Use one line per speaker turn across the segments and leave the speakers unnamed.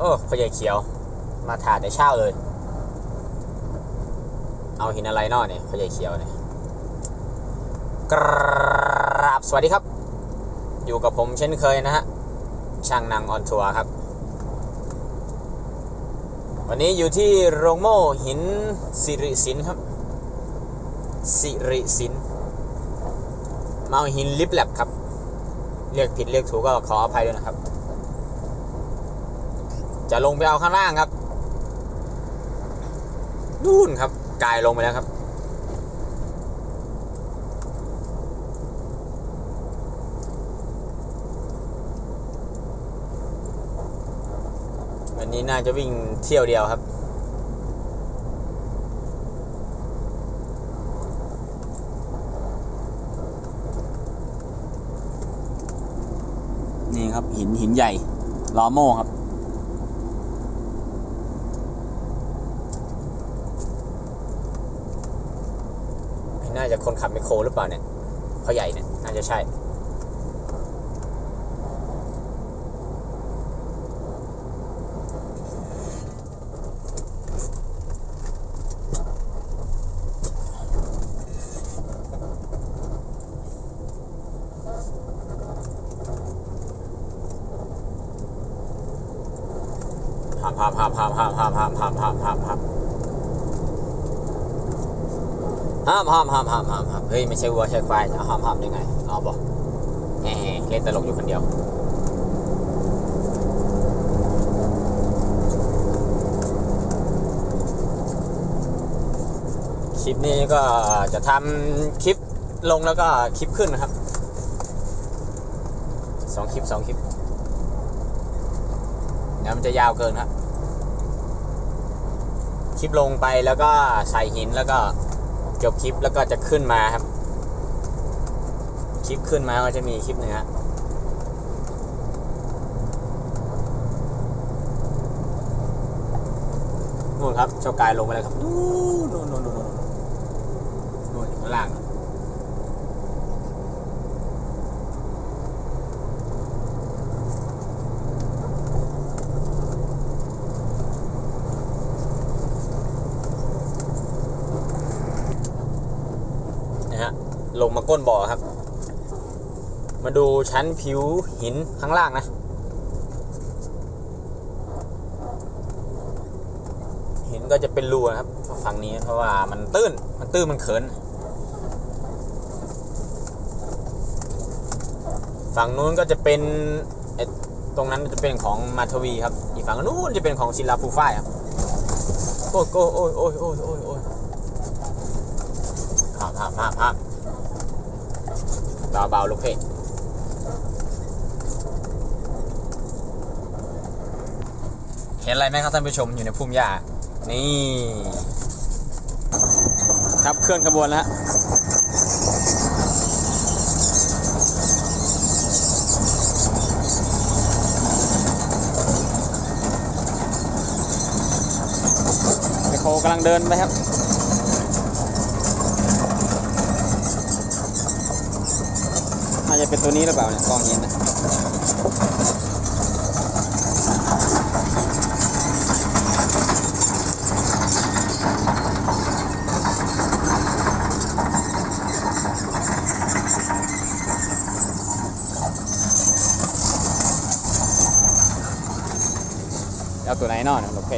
อ้พ่อใหญ่เขียวมาถ่ายแต่เช้าเลยเอาหินอะไรนอเนี่ยพ่อใหญ่เขียวเนี่ยกราบสวัสดีครับอยู่กับผมเช่นเคยนะฮะช่างนางออนทัวร์ครับวันนี้อยู่ที่โรงโม่หินสิริสินครับสิริสินมาเอาหินลิปแลบครับเรียกผิดเรียกถูกก็ขออภัยด้วยนะครับจะลงไปเอาข้างล่างครับนู่นครับกายลงไปแล้วครับวันนี้น่าจะวิ่งเที่ยวเดียวครับนี่ครับหินใหญ่ล้อโม่ครับน่าจะคนขับไมคโครหรือเปล่าเนี่ยพ่อใหญ่เนี่ยน่าจะใช่ห้ามเฮ้ยไม่ใช่วัวใช่ควายจะห้ามได้ไงเอาบอกเล่นตลกอยู่คนเดียวคลิปนี้ก็จะทำคลิปลงแล้วก็คลิปขึ้นนะครับ2 คลิปเดี๋ยวมันจะยาวเกินครับคลิปลงไปแล้วก็ใส่หินแล้วก็จบคลิปแล้วก็จะขึ้นมาครับคลิปขึ้นมาก็จะมีคลิปหนึ่งฮะนู่นครับเจ้ากายลงไปแล้วครับนู่นอยู่ข้างล่างลงมาก้นบ่อครับมาดูชั้นผิวหินข้างล่างนะหินก็จะเป็นรูนะครับฝั่งนี้เพราะว่ามันตื้นมันเขินฝั่งนู้นก็จะเป็นตรงนั้นจะเป็นของมาทวีครับอีกฝั่งนู้นจะเป็นของศิลาภูฝ้ายครับโอ้ยเบาลูกเพ่เห็นอะไรไหมครับท่านผู้ชมอยู่ในพุ่มหญ้านี่ครับเคลื่อนขบวนแล้วไมคโครกำลังเดินไปครับน่าจะเป็นตัวนี้หรือเปล่าเนี่ยกองหินนะเอาตัวไหนนอนโอเค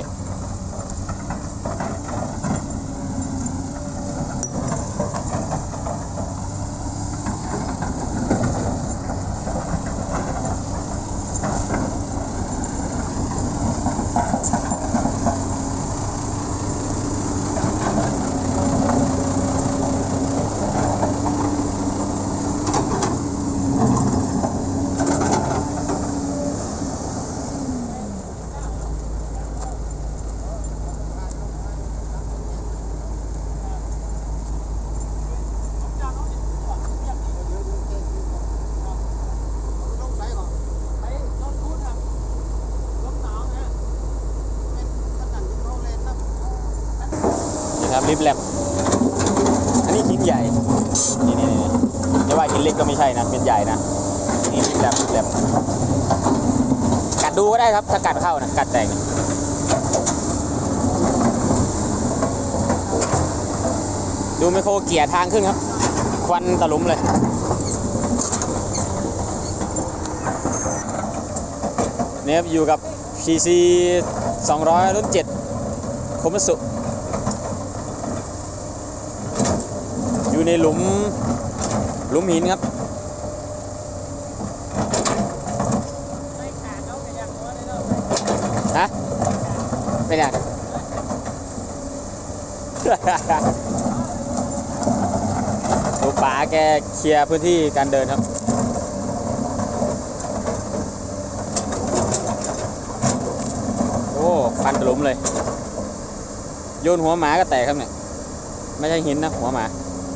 ลิฟแลบอันนี้หินใหญ่นี่ไม่ว่าหินเล็กก็ไม่ใช่นะเป็นใหญ่นะนี่ลิฟแลบกัดดูก็ได้ครับถ้ากัดเข้านะกัดแตกดูไมโครเกียร์ทางขึ้นครับควันตะลุมเลยเนี่ยอยู่กับ PC 200 รุ่น 7 โคมัตสึอยู่ในหลุมหินครับฮะไม่ได้ดูป๋าแกเคลียร์พื้นที่การเดินครับโอ้ฟันตะลุมเลยโยนหัวหมาก็แตกครับเนี่ยไม่ใช่หินนะหัวหมา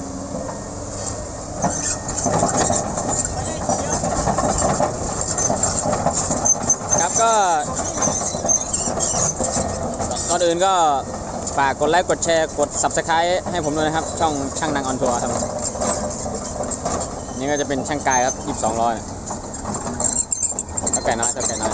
ครับก็ก่อนอื่นก็ฝากกดไลค์กดแชร์กด Subscribe ให้ผมด้วยนะครับช่องช่างนางออนทัวร์ครับนี่ก็จะเป็นช่างกายครับ22 ล้อเท่าแก่น้อย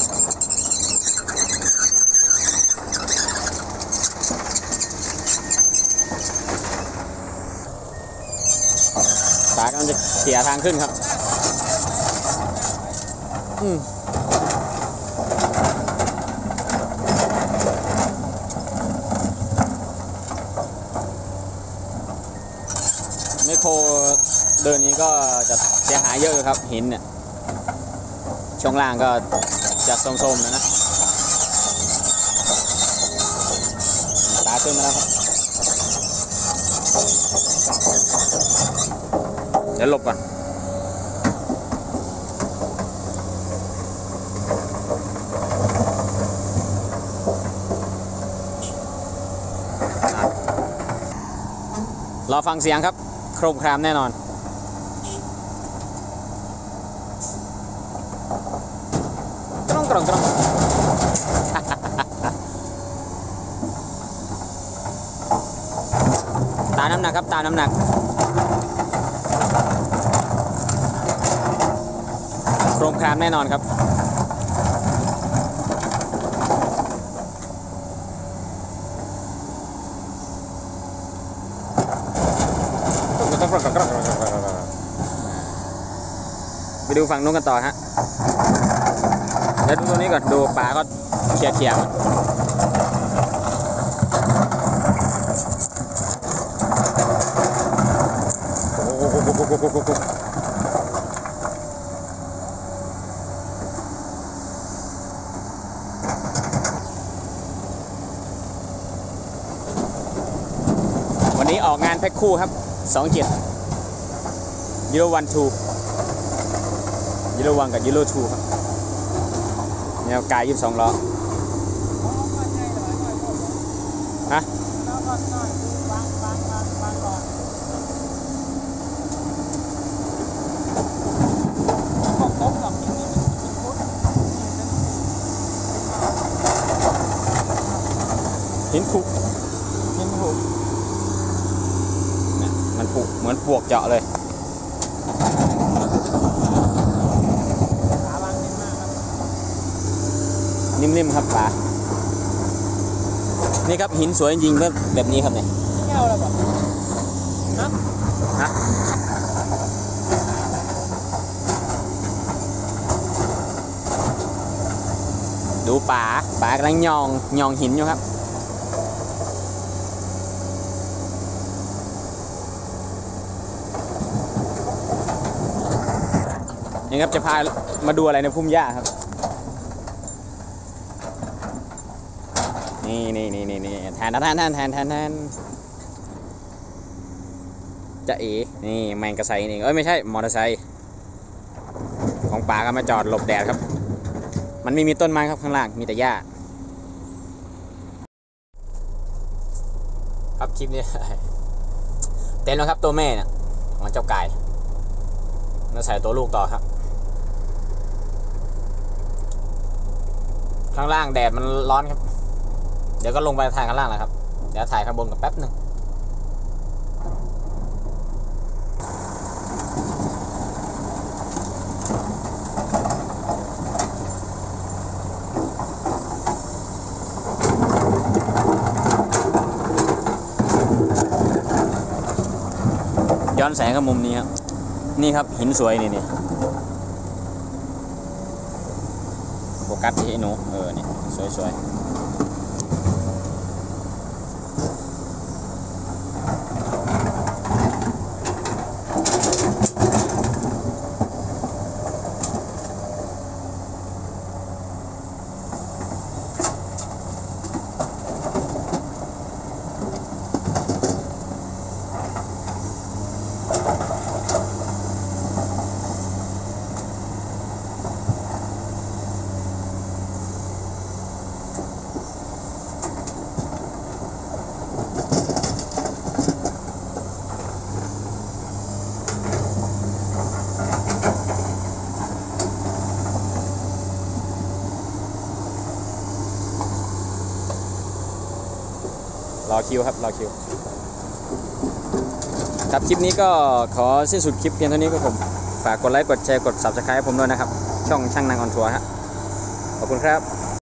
ฝากมันจะเขี่ยทางขึ้นครับไมโครเดินนี้ก็จะเสียหายเยอะครับหินเนี่ยช่วงล่างก็จะส้มๆนะตาขึ้นมาแล้วครับเดี๋ยวหลบก่อนรอฟังเสียงครับโครมครามแน่นอนกรองตามน้ำหนักครับตามน้ำหนักโครมครามแน่นอนครับไปดูฝั่งนู้นกันต่อฮะแล้วดูตัวนี้ก่อนดูป่าก็เขี่ยวันนี้ออกงานแพ็คคู่ครับ27Euro 1 2 Euro 1กับ Euro 2ครับแนวกาย22 ล้อฮะหินผุเนี่ยมันผุเหมือนปวกเจาะเลยนิ่มๆครับป๋านี่ครับหินสวยจริงๆแบบนี้ครับเนี่ยแก้วอะไรแบบฮะดูป๋ากำลังยองหินอยู่ครับนี่ครับจะพามาดูอะไรในพุ่มหญ้าครับนี่แทนจะเอ๋นี่แมงกระไซนี่ไม่ใช่มอเตอร์ไซค์ของป่าก็มาจอดหลบแดดครับมันไม่มีต้นไม้ครับข้างล่างมีแต่หญ้าครับคลิปนี้เต็มแล้วครับตัวแม่เนี่ยของเจ้าไก่แล้วใส่ตัวลูกต่อครับข้างล่างแดดมันร้อนครับเดี๋ยวก็ลงไปถ่ายข้างล่างแหละครับเดี๋ยวถ่ายข้างบนกับแป๊บหนึ่งย้อนแสงครับมุมนี้ครับนี่ครับหินสวยนี่โฟกัสที่ไอ้หนูนี่สวยรอคิวครับรอคิวครับคลิปนี้ก็ขอสิ้นสุดคลิปเพียงเท่านี้ก็ผมฝากกดไลค์กดแชร์กด Subscribe ให้ผมด้วยนะครับช่องช่างนางออนทัวร์ฮะขอบคุณครับ